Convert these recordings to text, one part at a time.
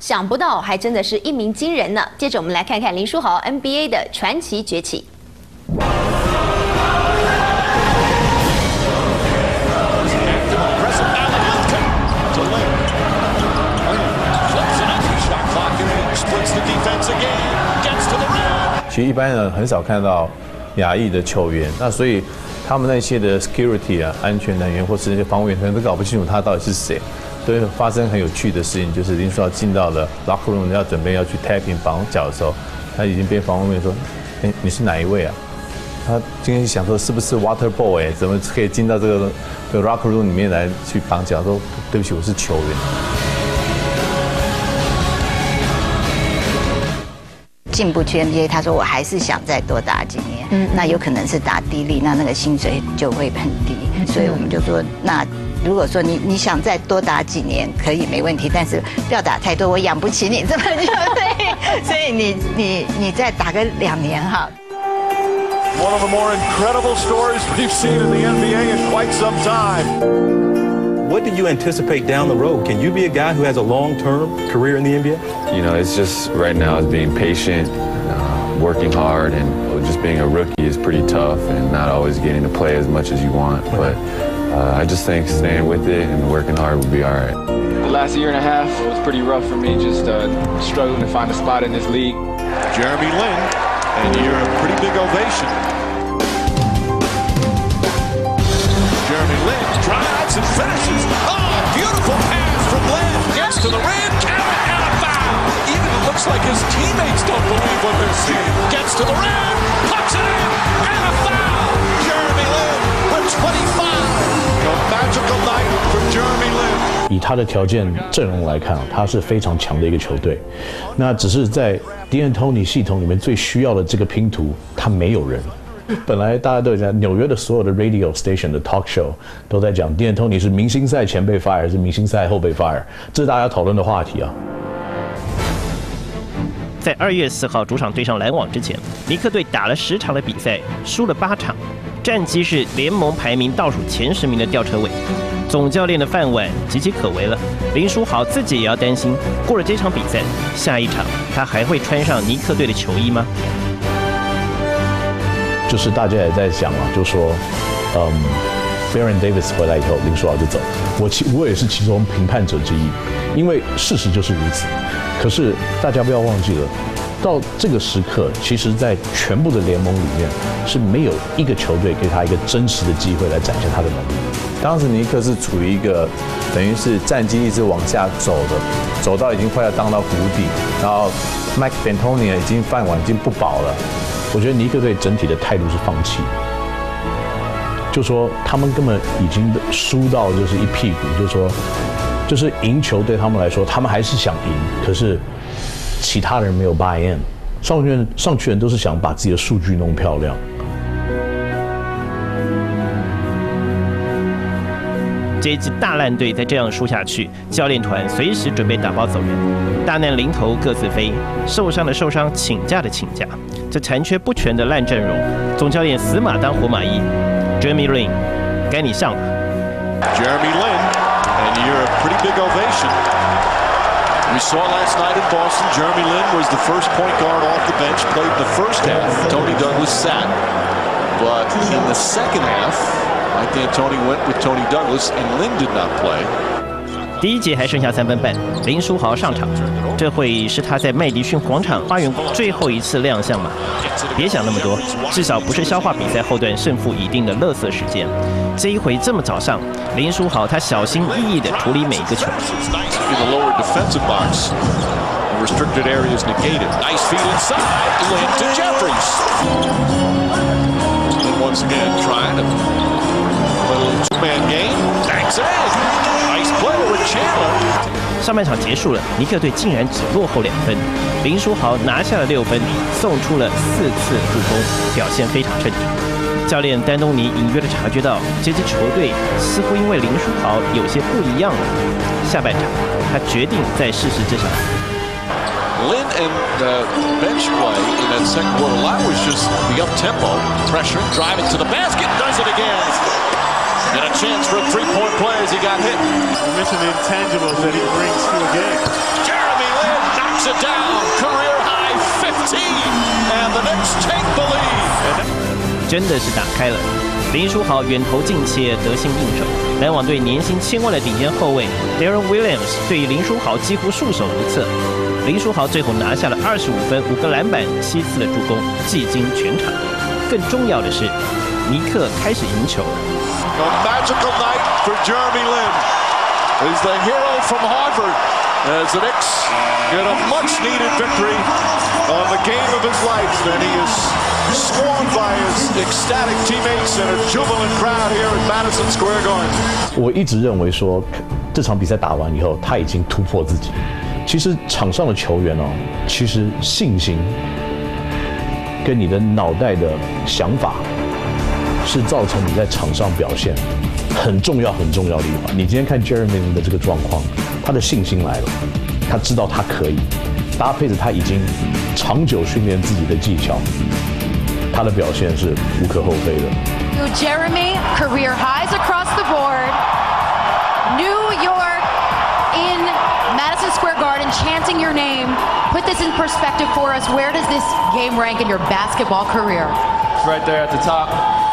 想不到还真的是一鸣惊人呢。接着我们来看看林书豪 NBA 的传奇崛起。 其实一般人很少看到亚裔的球员，那所以他们那些的 security 啊、安全人员或是那些防务员，可能都搞不清楚他到底是谁。所以发生很有趣的事情，就是林书豪进到了 locker room 要准备要去 tapping 绑脚的时候，他已经被防务员说：“哎，你是哪一位啊？”他今天想说是不是 water boy， 怎么可以进到这个 locker room 里面来去绑脚？说对不起，我是球员。 进不去 NBA， 他说我还是想再多打几年，那有可能是打低利，那个薪水就会很低，所以我们就说，那如果说你想再多打几年可以没问题，但是不要打太多，我养不起你这么久，所以你再打个2年哈。 One of the more incredible stories we've seen in the NBA in quite some time. What do you anticipate down the road? Can you be a guy who has a long-term career in the NBA? You know, it's just right now is being patient, working hard, and just being a rookie is pretty tough and not always getting to play as much as you want. But I just think staying with it and working hard will be all right. The last year and a half was pretty rough for me, just struggling to find a spot in this league. Jeremy Lin, and you're a pretty big ovation. Jeremy Lin drives and finishes. Oh, beautiful pass from Lin. Gets to the rim, count it, and a foul. Even it looks like his teammates don't believe what they're seeing. Gets to the rim, puts it in, and a foul. Jeremy Lin with 25. A magical night for Jeremy Lin. 以他的条件阵容来看，他是非常强的一个球队。那只是在 D'Antoni 系统里面最需要的这个拼图，他没有人。 本来大家都在纽约的所有的 radio station 的 talk show 都在讲 D'Antoni 是明星赛前被 fire 还是明星赛后被 fire， 这是大家讨论的话题啊。 在2月4号主场对上篮网之前，尼克队打了10场的比赛，输了8场，战绩是联盟排名倒数前10名的吊车尾。总教练的饭碗岌岌可危了，林书豪自己也要担心，过了这场比赛，下一场他还会穿上尼克队的球衣吗？ 就是大家也在想啊，就说，Baron Davis 回来以后，林书豪就走。我也是其中评判者之一，因为事实就是如此。可是大家不要忘记了，到这个时刻，其实在全部的联盟里面是没有一个球队给他一个真实的机会来展现他的能力。 当时尼克是处于一个等于是战绩一直往下走的，走到已经快要荡到谷底，然后 Mike D'Antoni 已经饭碗已经不保了。 我觉得尼克队整体的态度是放弃，就说他们根本已经输到就是一屁股，就说就是赢球对他们来说，他们还是想赢，可是其他人没有 buy in， 上去人都是想把自己的数据弄漂亮。 这一支大烂队再这样输下去，教练团随时准备打包走人。大难临头各自飞，受伤的受伤，请假的请假。这残缺不全的烂阵容，总教练死马当活马医。Jeremy Lin， 该你上了。 Jeremy Lin, and you're a pretty big ovation. We saw last night in Boston, Jeremy Lin was the first point guard off the bench, played the first half. Tony Douglas sat, but in the second half. Mike D'Antoni went with Tony Douglas, and Lin did not play. 第一节还剩下3分半，林书豪上场，这会是他在麦迪逊广场花园最后一次亮相吗？别想那么多，至少不是消化比赛后段胜负已定的垃圾时间。这一回这么早上，林书豪他小心翼翼地处理每一个球。 In the lower defensive box, the restricted area is negated. Nice feed inside, Lin to Jeffries. And once again, trying to play a little two-man game. Banks it in. Nice play with Chandler. 上半场结束了，尼克队竟然只落后2分，林书豪拿下了6分，送出了4次助攻，表现非常镇定。教练丹东尼隐约地察觉到这支球队似乎因为林书豪有些不一样了。下半场，他决定再试试这场。 Lin and bench play in that second quarter. That was just the up-tempo pressure, driving to the basket, does it again. And a chance for a three-point play as he got hit. We're missing the intangibles that he brings to a game. Jeremy Lin 真的是打开了。林书豪远投近切，得心应手。篮网队年薪1000万的顶尖后卫 Darren Williams 对于林书豪几乎束手无策。林书豪最后拿下了25分、5个篮板、7次的助攻，技惊全场。更重要的是，尼克开始赢球了。 A magical night for Jeremy Lin. He's the hero from Harvard as the Knicks get a much-needed victory on the game of his life, and he is scorned by his ecstatic teammates and a jubilant crowd here at Madison Square Garden. 我一直认为说，这场比赛打完以后，他已经突破自己。其实场上的球员哦，其实信心跟你的脑袋的想法，是造成你在场上表现很重要的一环。你今天看 Jeremy 的这个状况，他的信心来了，他知道他可以，搭配着他已经长久训练自己的技巧，他的表现是无可厚非的。 Jeremy, career highs across the board. New York in Madison Square Garden chanting your name. Put this in perspective for us. Where does this game rank in your basketball career? It's right there at the top.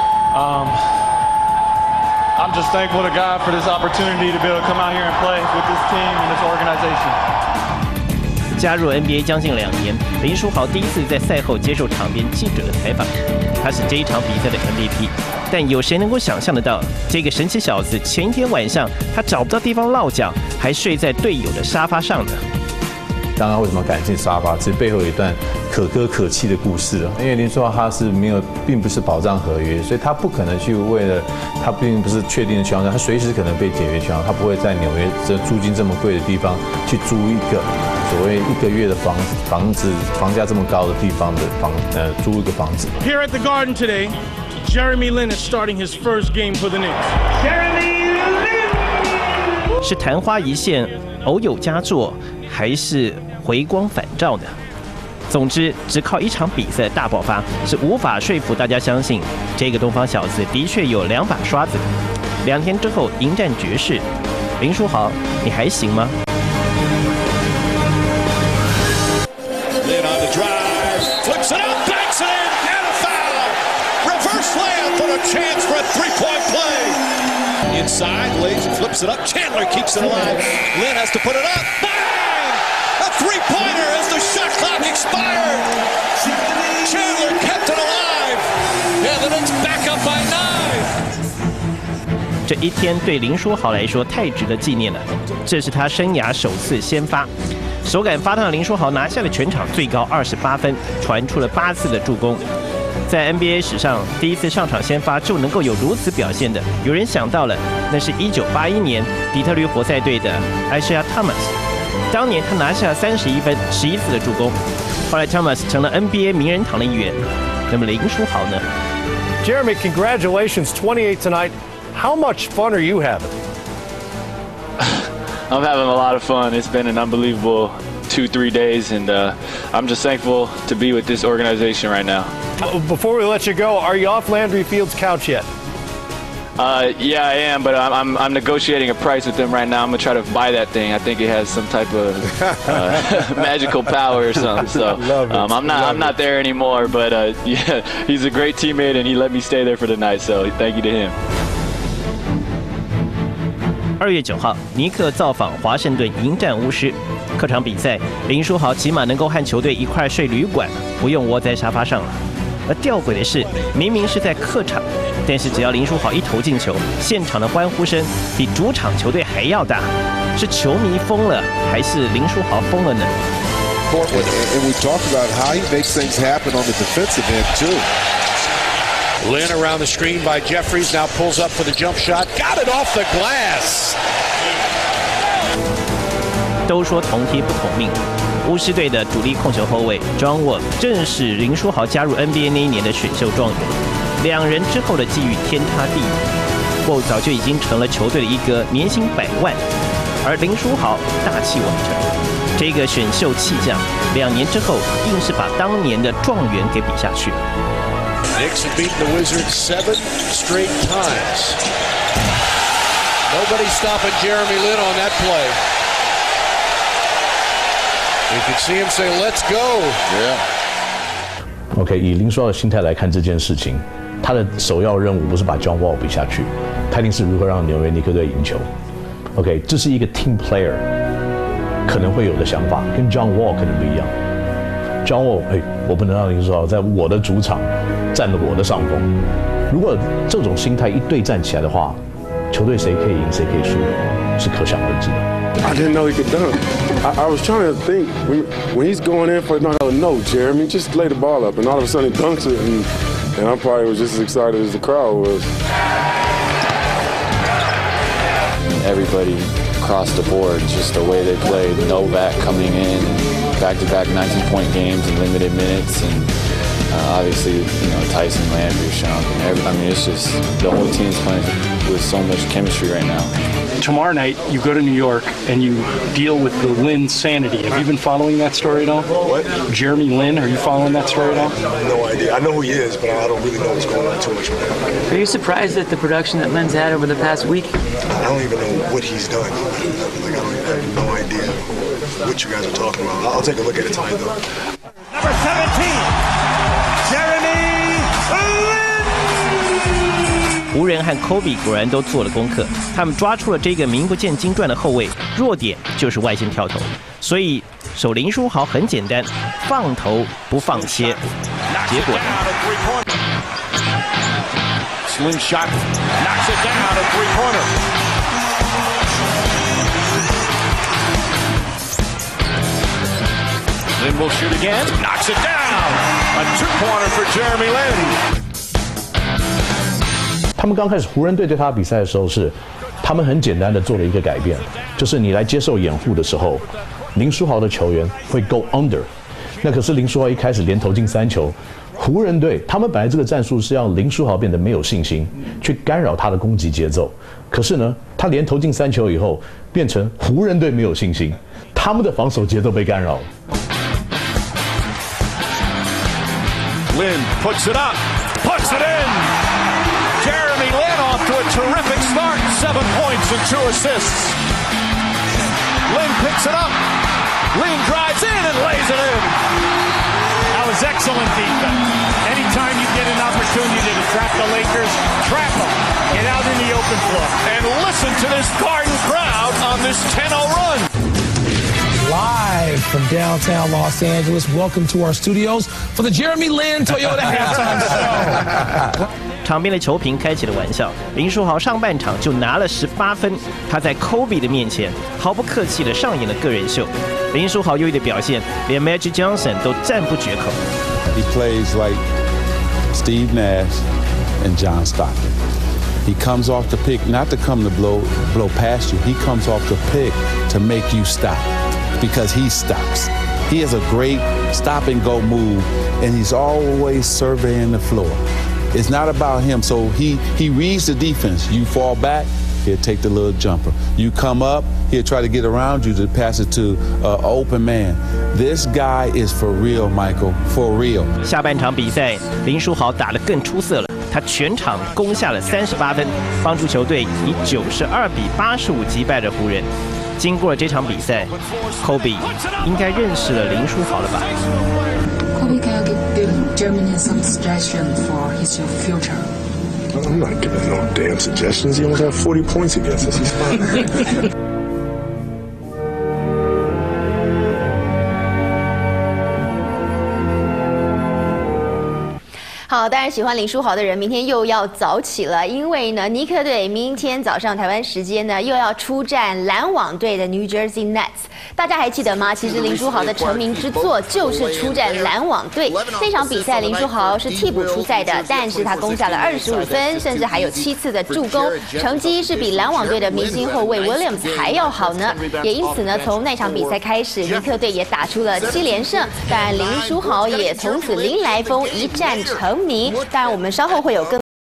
I'm just thankful to God for this opportunity to be able to come out here and play with this team and this organization. 加入 NBA 将近2年，林书豪第一次在赛后接受场边记者的采访。他是这一场比赛的 MVP， 但有谁能够想象得到，这个神奇小子前一天晚上他找不到地方落脚，还睡在队友的沙发上呢？ 刚刚为什么敢进沙发？这背后有一段可歌可泣的故事啊！因为林书豪他是并不是保障合约，所以他不可能去为了他并不是确定的情况下，他随时可能被解约情况，他不会在纽约这租金这么贵的地方去租一个所谓1个月的房子，房价这么高的地方的租一个房子。 Here at the Garden today, Jeremy Lin is starting his first game for the Knicks. Jeremy Lin 是昙花一现，偶有佳作，还是回光返照呢？总之，只靠一场比赛的大爆发是无法说服大家相信这个东方小子的确有2把刷子。2天之后迎战爵士，林书豪，你还行吗 Lin on the drive, flips it up, banks it in, and a foul. Reverse layup, but a chance for a three-point play. Inside, lays and flips it up. Chandler keeps it alive. Lin has to put it up. Bang! A three-pointer as the shot clock expired. Chandler kept it alive. And the Knicks back up by 9. 这一天对林书豪来说太值得纪念了，这是他生涯首次先发。手感发烫的林书豪拿下了全场最高28分，传出了8次的助攻。在 NBA 史上第一次上场先发就能够有如此表现的，有人想到了，那是1981年底特律活塞队的 Isaiah Thomas。当年他拿下31分、11次的助攻。后来 Thomas 成了 NBA 名人堂的一员。那么林书豪呢 Jeremy, congratulations, 28 tonight. How much fun are you having? I'm having a lot of fun. It's been an unbelievable 2-3 days, and I'm just thankful to be with this organization right now. Before we let you go, are you off Landry Field's couch yet? Yeah, I am, but I'm negotiating a price with them right now. I'm gonna try to buy that thing. I think it has some type of magical power or something. So I'm not there anymore, but yeah, he's a great teammate, and he let me stay there for the night. So thank you to him. 2月9号，尼克造访华盛顿迎战巫师。客场比赛，林书豪起码能够和球队一块睡旅馆，不用窝在沙发上了。而吊诡的是，明明是在客场，但是只要林书豪一投进球，现场的欢呼声比主场球队还要大。是球迷疯了，还是林书豪疯了呢？ And we talked about how he makes things happen on the defensive end too. Lin around the screen by Jeffries, now pulls up for the jump shot. Got it off the glass. 都说同梯不同命，巫师队的主力控球后卫 John Wall 正是林书豪加入 NBA 那一年的选秀状元，两人之后的际遇天差地远。Wall 早就已经成了球队的一哥，年薪100万，而林书豪大器晚成，这个选秀弃将，2年之后硬是把当年的状元给比下去。 Knicks have beaten the Wizards 7 straight times. Nobody stopping Jeremy Lin on that play. You can see him say, "Let's go." Yeah. OK， 以林书豪的心态来看这件事情， 他的首要任务不是把 John Wall 比下去，他一定是如何让纽约尼克队赢球。OK， 这是一个 team player 可能会有的想法，跟 John Wall 可能不一样。John Wall， 我不能让林书豪在我的主场占了我的上风。如果这种心态一对战起来的话，球队谁可以赢，谁可以输，是可想而知的。 I didn't know he could dunk. I was trying to think when he's going in for another no, Jeremy, just lay the ball up, and all of a sudden he dunks it, and I probably was just as excited as the crowd was. Everybody across the board, just the way they played, Novak coming in, back-to-back 19-point games in limited minutes, and obviously, Tyson Landry, Sean, I mean, it's just the whole team's playing with so much chemistry right now. Tomorrow night, you go to New York and you deal with the Lin sanity. Have you been following that story at all? What? Jeremy Lin, are you following that story at all? No idea. I know who he is, but I don't really know what's going on too much right now. Are you surprised at the production that Lin's had over the past week? I don't even know what he's done. Like, I have no idea what you guys are talking about. I'll take a look at it tonight, though. Number 17, Jeremy Lin. 湖人和 Kobe 果然都做了功课，他们抓出了这个名不见经传的后卫，弱点就是外线跳投，所以守林书豪很简单，放投不放切。结果 Slim shot knocks it down at three-pointer. Lin will shoot again, knocks it down. A two-pointer for Jeremy Lin. 他们刚开始湖人队对他比赛的时候他们很简单的做了一个改变，就是你来接受掩护的时候，林书豪的球员会 go under。那可是林书豪一开始连投进3球，湖人队他们本来这个战术是让林书豪变得没有信心，去干扰他的攻击节奏。可是呢，他连投进3球以后，变成湖人队没有信心，他们的防守节奏被干扰了。 Lin puts it up, puts it in. Jeremy Lin off to a terrific start, 7 points and 2 assists. Lin picks it up. Lin drives in and lays it in. That was excellent defense. Anytime you get an opportunity to trap the Lakers, trap them. Get out in the open floor. And listen to this Garden crowd on this 10-0 run. Live from downtown Los Angeles, welcome to our studios for the Jeremy Lin Toyota Halftime Show. 场边的球评开起了玩笑，林书豪上半场就拿了18分，他在 Kobe 的面前毫不客气地上演了个人秀。林书豪优异的表现，连 Magic Johnson 都赞不绝口。 He plays like Steve Nash and John Stockton. He comes off the pick not to come to blow past you. He comes off the pick to make you stop because he stops. He has a great stop and go move, and he's always surveying the floor. It's not about him. So he reads the defense. You fall back, he'll take the little jumper. You come up, he'll try to get around you to pass it to an open man. This guy is for real, Michael, for real. 下半场比赛，林书豪打得更出色了，他全场攻下了38分，帮助球队以92-85击败了湖人。经过了这场比赛 ，Kobe 应该认识了林书豪了吧？ Kobe, can you give Jeremy some suggestions for his future? I'm not giving no damn suggestions. He almost had 40 points against us. He's fine. 好，当然喜欢林书豪的人，明天又要早起了，因为呢，尼克队明天早上台湾时间呢，又要出战篮网队的 New Jersey Nets。大家还记得吗？其实林书豪的成名之作就是出战篮网队。那场比赛，林书豪是替补出赛的，但是他攻下了25分，甚至还有7次的助攻，成绩是比篮网队的明星后卫 Williams 还要好呢。也因此呢，从那场比赛开始，尼克队也打出了7连胜，当然林书豪也从此临来疯，一战成名。当然，我们稍后会有更